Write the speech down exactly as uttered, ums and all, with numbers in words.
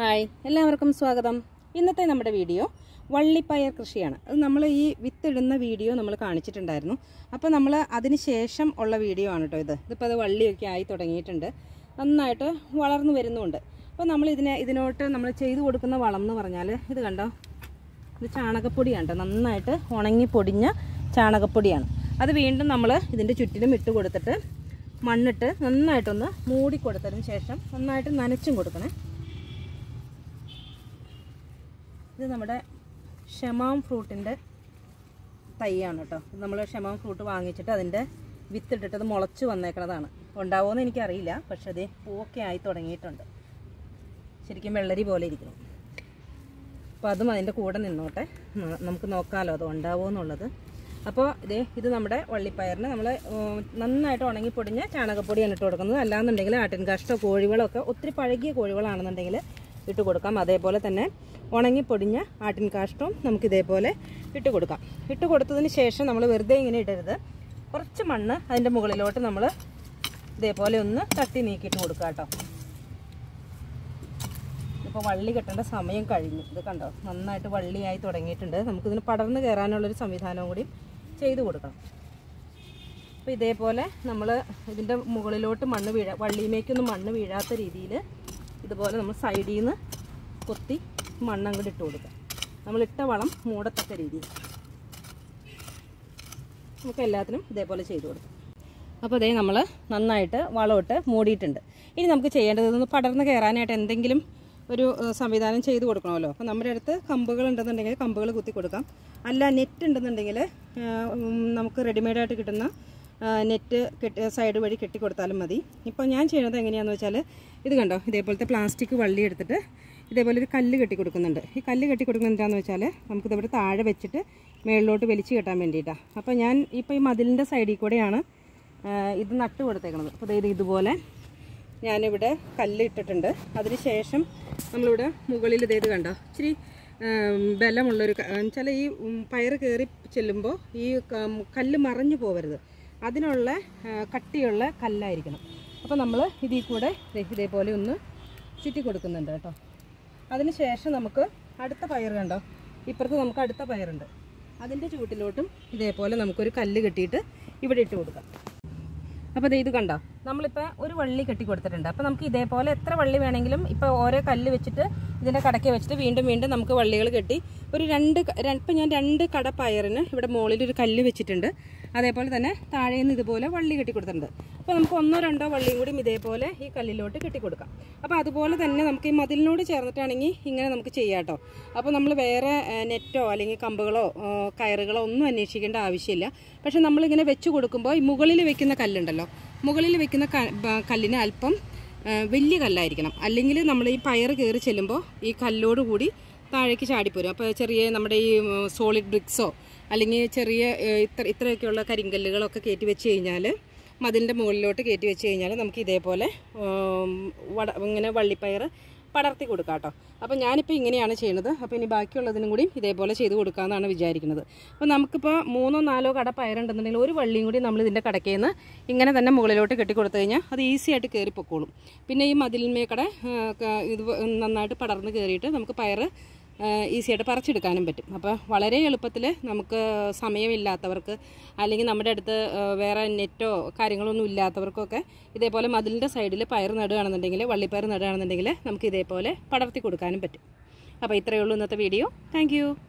Hi, എല്ലാവർക്കും സ്വാഗതം. ഇന്നത്തെ നമ്മുടെ വീഡിയോ വള്ളിപ്പയർ കൃഷിയാണ്. അത് നമ്മൾ ഈ വിത്തിടുന്ന വീഡിയോ നമ്മൾ കാണിച്ചിട്ടുണ്ടായിരുന്നു. അപ്പോൾ നമ്മൾ അതിന് ശേഷം ഉള്ള വീഡിയോ ആണ് കേട്ടോ ഇത്. ഇതിപ്പോൾ അത് വള്ളിയൊക്കെ ആയി തുടങ്ങിയിട്ടുണ്ട്, നന്നായിട്ട് വളർന്നു വരുന്നുമുണ്ട്. അപ്പോൾ നമ്മൾ ഇതിനെ ഇതിനോട്ട് നമ്മൾ ചെയ്തു കൊടുക്കുന്ന വളം എന്ന് പറഞ്ഞാൽ ഇത് കണ്ടോ, ഇത് ചാണകപ്പൊടിയാണ് കേട്ടോ. നന്നായിട്ട് ഉണങ്ങി പൊടിഞ്ഞ ചാണകപ്പൊടിയാണ്. അത് വീണ്ടും നമ്മൾ ഇതിൻ്റെ ചുറ്റിലും ഇട്ട് കൊടുത്തിട്ട് മണ്ണിട്ട് നന്നായിട്ടൊന്ന് മൂടി കൊടുത്തതിന് ശേഷം നന്നായിട്ട് നനച്ചും കൊടുക്കണേ. ഇത് നമ്മുടെ ഷമാം ഫ്രൂട്ടിൻ്റെ തൈയാണ് കേട്ടോ. നമ്മൾ ഷമാം ഫ്രൂട്ട് വാങ്ങിച്ചിട്ട് അതിൻ്റെ വിത്തിട്ടിട്ട് അത് മുളച്ച് വന്നേക്കണതാണ്. ഉണ്ടാവുമെന്ന് എനിക്കറിയില്ല, പക്ഷെ അതേ പൂവൊക്കെ ആയി തുടങ്ങിയിട്ടുണ്ട്. ശരിക്കും വെള്ളരി പോലെ ഇരിക്കുന്നു. അപ്പോൾ അതും അതിൻ്റെ കൂടെ നിന്നോട്ടെ, നമുക്ക് നോക്കാമല്ലോ അത് ഉണ്ടാവുമോ എന്നുള്ളത്. അപ്പോൾ ഇതേ ഇത് നമ്മുടെ വള്ളിപ്പയറിന് നമ്മൾ നന്നായിട്ട് ഉണങ്ങി പൊടിഞ്ഞ ചാണകപ്പൊടിയാണ് ഇട്ട് കൊടുക്കുന്നത്. അല്ലാന്നുണ്ടെങ്കിൽ ആട്ടിൻ കാഷ്ടോ കോഴികളൊക്കെ ഒത്തിരി പഴകിയ കോഴികളാണെന്നുണ്ടെങ്കിൽ ഇട്ട് കൊടുക്കാം. അതേപോലെ തന്നെ ഉണങ്ങി പൊടിഞ്ഞ ആട്ടിൻ കാഷ്ടവും നമുക്ക് ഇതേപോലെ ഇട്ട് കൊടുക്കാം. ഇട്ട് കൊടുത്തതിന് ശേഷം നമ്മൾ വെറുതെ ഇങ്ങനെ ഇടരുത്. കുറച്ച് മണ്ണ് അതിൻ്റെ മുകളിലോട്ട് നമ്മൾ ഇതേപോലെ ഒന്ന് തട്ടി നീക്കിയിട്ട് കൊടുക്കുക കേട്ടോ. ഇപ്പോൾ വള്ളി കെട്ടേണ്ട സമയം കഴിഞ്ഞു. ഇത് കണ്ടോ, നന്നായിട്ട് വള്ളിയായി തുടങ്ങിയിട്ടുണ്ട്. നമുക്കിതിന് പടർന്ന് കയറാനുള്ളൊരു സംവിധാനവും കൂടി ചെയ്ത് കൊടുക്കണം. അപ്പോൾ ഇതേപോലെ നമ്മൾ ഇതിൻ്റെ മുകളിലോട്ട് മണ്ണ് വീഴ വള്ളിയിലേക്കൊന്നും മണ്ണ് വീഴാത്ത രീതിയിൽ ഇതുപോലെ നമ്മൾ സൈഡിൽ നിന്ന് കൊത്തി മണ്ണങ്ങോട്ട് ഇട്ട് കൊടുക്കാം. നമ്മളിട്ട വളം മൂടത്തക്ക രീതിയിൽ നമുക്ക് എല്ലാത്തിനും ഇതേപോലെ ചെയ്ത് കൊടുക്കാം. അപ്പോൾ അതേ നമ്മൾ നന്നായിട്ട് വളമിട്ട് മൂടിയിട്ടുണ്ട്. ഇനി നമുക്ക് ചെയ്യേണ്ടത് ഇതൊന്ന് പടർന്ന് കയറാനായിട്ട് എന്തെങ്കിലും ഒരു സംവിധാനം ചെയ്ത് കൊടുക്കണമല്ലോ. അപ്പോൾ നമ്മുടെ അടുത്ത് കമ്പുകൾ ഉണ്ടെന്നുണ്ടെങ്കിൽ കമ്പുകൾ കുത്തി കൊടുക്കാം. അല്ല നെറ്റ് ഉണ്ടെന്നുണ്ടെങ്കിൽ നമുക്ക് റെഡിമെയ്ഡായിട്ട് കിട്ടുന്ന നെറ്റ് കെട്ടി സൈഡ് വഴി കെട്ടി കൊടുത്താലും മതി. ഇപ്പോൾ ഞാൻ ചെയ്യുന്നത് എങ്ങനെയാണെന്ന് വെച്ചാൽ ഇത് കണ്ടോ, ഇതേപോലത്തെ പ്ലാസ്റ്റിക് വള്ളി എടുത്തിട്ട് ഇതേപോലെ ഒരു കല്ല് കെട്ടി കൊടുക്കുന്നുണ്ട്. ഈ കല്ല് കെട്ടി കൊടുക്കുന്നത് എന്താണെന്ന് വെച്ചാൽ നമുക്കിതിവിടെ താഴെ വെച്ചിട്ട് മേളിലോട്ട് വലിച്ചു കെട്ടാൻ വേണ്ടിയിട്ടാണ്. അപ്പോൾ ഞാൻ ഇപ്പോൾ ഈ മതിലിൻ്റെ സൈഡിൽ കൂടെയാണ് ഇത് നട്ട് കൊടുത്തേക്കുന്നത്. അപ്പോൾ ഇത് ഇതുപോലെ ഞാനിവിടെ കല്ല് ഇട്ടിട്ടുണ്ട്. അതിന് ശേഷം നമ്മളിവിടെ മുകളിൽ ഇതേത് കണ്ടോ, ഇച്ചിരി ബലമുള്ളൊരു വെച്ചാൽ ഈ പയർ കയറി ചെല്ലുമ്പോൾ ഈ കല്ല് മറഞ്ഞു പോകരുത്, അതിനുള്ള കട്ടിയുള്ള കല്ലായിരിക്കണം. അപ്പോൾ നമ്മൾ ഇതിൽ കൂടെ ഇതേപോലെ ഒന്ന് ചുറ്റി കൊടുക്കുന്നുണ്ട് കേട്ടോ. അതിന് ശേഷം നമുക്ക് അടുത്ത പയർ കണ്ടോ, ഇപ്പുറത്ത് നമുക്ക് അടുത്ത പയറുണ്ട്, അതിൻ്റെ ചുവട്ടിലോട്ടും ഇതേപോലെ നമുക്കൊരു കല്ല് കെട്ടിയിട്ട് ഇവിടെ ഇട്ട് കൊടുക്കാം. അപ്പോൾ ഇത് കണ്ടോ, നമ്മളിപ്പോൾ ഒരു വള്ളി കെട്ടി കൊടുത്തിട്ടുണ്ട്. അപ്പോൾ നമുക്ക് ഇതേപോലെ എത്ര വള്ളി വേണമെങ്കിലും ഇപ്പോൾ ഓരോ കല്ല് വെച്ചിട്ട് ഇതിൻ്റെ കടയ്ക്ക് വെച്ചിട്ട് വീണ്ടും വീണ്ടും നമുക്ക് വള്ളികൾ കെട്ടി ഒരു രണ്ട് ഇപ്പം ഞാൻ രണ്ട് കട പയറിന് ഇവിടെ മുകളിലൊരു കല്ല് വെച്ചിട്ടുണ്ട്. അതേപോലെ തന്നെ താഴെ നിന്ന് ഇതുപോലെ വള്ളി കെട്ടി കൊടുത്തിട്ടുണ്ട്. അപ്പോൾ നമുക്ക് ഒന്നോ രണ്ടോ വള്ളിയും കൂടി ഇതേപോലെ ഈ കല്ലിലോട്ട് കെട്ടി കൊടുക്കാം. അപ്പോൾ അതുപോലെ തന്നെ നമുക്ക് ഈ മതിലിനോട് ചേർന്നിട്ടാണെങ്കിൽ ഇങ്ങനെ നമുക്ക് ചെയ്യാം കേട്ടോ. അപ്പോൾ നമ്മൾ വേറെ നെറ്റോ അല്ലെങ്കിൽ കമ്പുകളോ കയറുകളോ ഒന്നും അന്വേഷിക്കേണ്ട ആവശ്യമില്ല. പക്ഷെ നമ്മളിങ്ങനെ വെച്ച് കൊടുക്കുമ്പോൾ ഈ മുകളിൽ വെക്കുന്ന കല്ലുണ്ടല്ലോ, മുകളിൽ വെക്കുന്ന കല്ലിന് അല്പം വലിയ കല്ലായിരിക്കണം. അല്ലെങ്കിൽ നമ്മൾ ഈ പയർ കയറി ചെല്ലുമ്പോൾ ഈ കല്ലോട് കൂടി താഴേക്ക് ചാടിപ്പോരും. അപ്പോൾ ചെറിയ നമ്മുടെ ഈ സോളിഡ് ബ്രിക്സോ അല്ലെങ്കിൽ ചെറിയ ഇത്ര ഇത്രയൊക്കെയുള്ള കരിങ്കല്ലുകളൊക്കെ കയറ്റി വെച്ച് കഴിഞ്ഞാൽ മതിലിൻ്റെ മുകളിലോട്ട് കയറ്റി വെച്ച് കഴിഞ്ഞാൽ നമുക്ക് ഇതേപോലെ വട ഇങ്ങനെ വള്ളിപ്പയർ പടർത്തി കൊടുക്കാം കേട്ടോ. അപ്പോൾ ഞാനിപ്പോൾ ഇങ്ങനെയാണ് ചെയ്യുന്നത്. അപ്പോൾ ഇനി ബാക്കിയുള്ളതിനും കൂടി ഇതേപോലെ ചെയ്ത് കൊടുക്കാമെന്നാണ് വിചാരിക്കുന്നത്. അപ്പോൾ നമുക്കിപ്പോൾ മൂന്നോ നാലോ കട പയറുണ്ടെന്നുണ്ടെങ്കിൽ ഒരു വള്ളിയും കൂടി നമ്മൾ ഇതിൻ്റെ കടക്കയിൽ നിന്ന് ഇങ്ങനെ തന്നെ മുകളിലോട്ട് കെട്ടി കൊടുത്തു കഴിഞ്ഞാൽ അത് ഈസി ആയിട്ട് കയറി പൊക്കോളും. പിന്നെ ഈ മതിലിന്മേക്കടെ ഇത് നന്നായിട്ട് പടർന്ന് കയറിയിട്ട് നമുക്ക് പയർ ഈസിയായിട്ട് പറിച്ചെടുക്കാനും പറ്റും. അപ്പോൾ വളരെ എളുപ്പത്തിൽ നമുക്ക് സമയമില്ലാത്തവർക്ക് അല്ലെങ്കിൽ നമ്മുടെ അടുത്ത് വേറെ നെറ്റോ കാര്യങ്ങളൊന്നും ഇല്ലാത്തവർക്കൊക്കെ ഇതേപോലെ മതിലിൻ്റെ സൈഡിൽ പയർ നടുകയാണെന്നുണ്ടെങ്കിൽ വള്ളിപ്പയർ നടുകയാണെന്നുണ്ടെങ്കിൽ നമുക്ക് ഇതേപോലെ പടർത്തി കൊടുക്കാനും പറ്റും. അപ്പോൾ ഇത്രയേ ഉള്ളൂ ഇന്നത്തെ വീഡിയോ. താങ്ക്